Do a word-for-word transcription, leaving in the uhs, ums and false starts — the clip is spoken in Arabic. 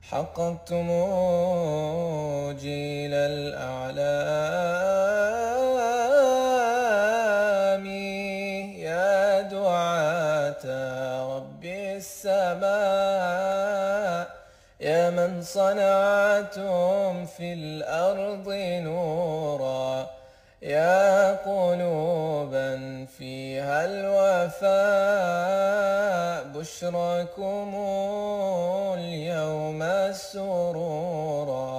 حققتم جيل الأعلام يا دعاة رب السماء، يا من صنعتم في الأرض نورا، يا قلوبا فيها الوفاء، بشركم اليوم سرورا.